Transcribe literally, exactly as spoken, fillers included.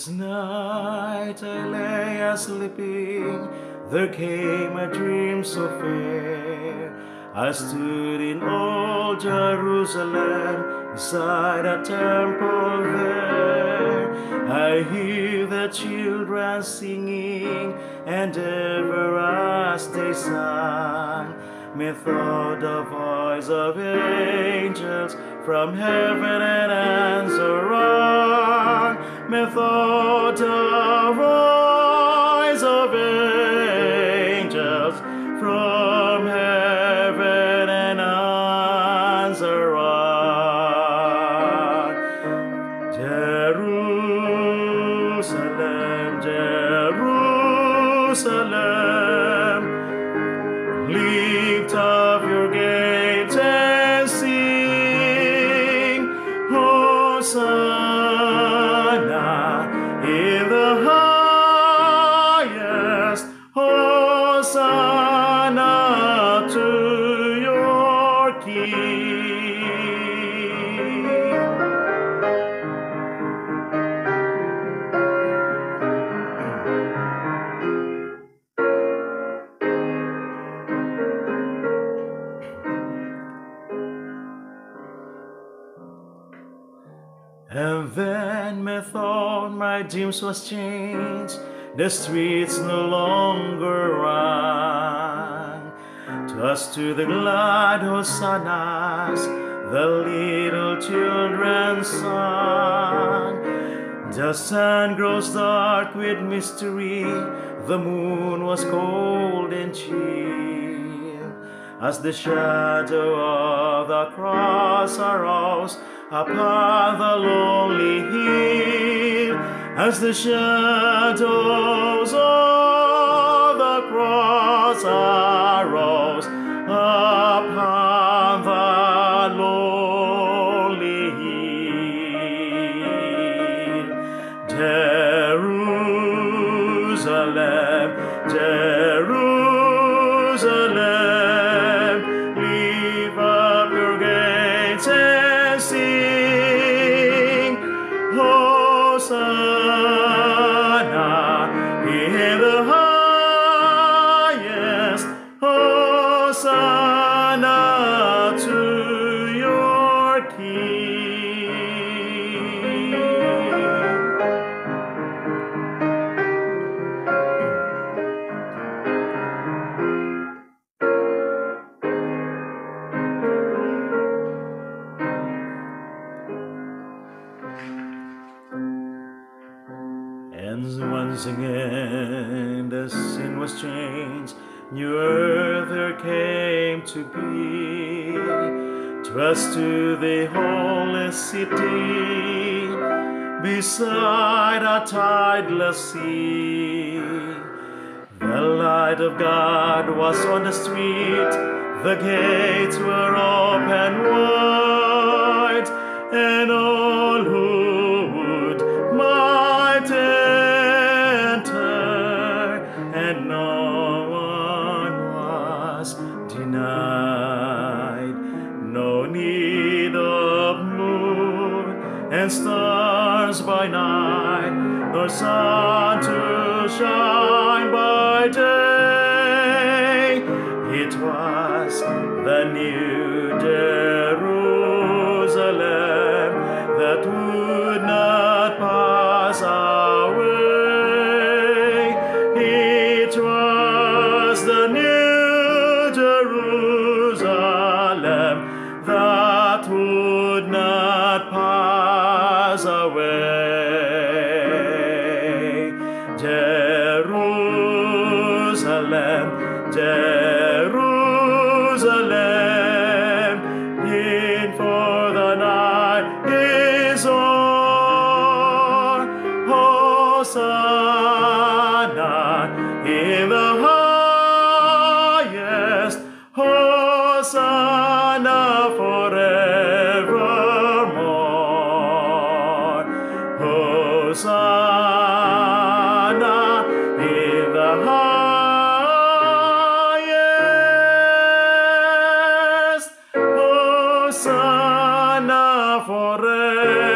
Last night I lay a-sleeping, there came a dream so fair. I stood in old Jerusalem, beside a temple there. I hear the children singing, and ever as they sang, methought the voice of angels from heaven and answer on. Methought the voice of angels from heaven and answer on. Jerusalem, Jerusalem, lift up your gates and sing, Hosanna in the highest, Hosanna to your King. And then methought my dreams was changed, the streets no longer rang. 'Twas to the glad hosannas the little children sang. The sun grows dark with mystery, the moon was cold and chill, as the shadow of the cross arose upon the lonely hill, as the shadows of the cross arose upon the lonely hill. Jerusalem, Jerusalem, lift up your gates and sing, Hosanna in the highest, Hosanna to your King. And once again the scene was changed, new earth there came to be. 'Twas to the holy city, beside a tideless sea. The light of God was on the street, the gates were open wide, and all who would might enter, and no one was denied. No need of moon and stars by night, nor sun to shine by day. It was the new Jerusalem that would not pass away. It was the new Jerusalem that would not pass away. Jerusalem, Jerusalem, in for the night is o'er. Hosanna in the highest, Hosanna forevermore. Hosanna in the highest, Hosanna forever.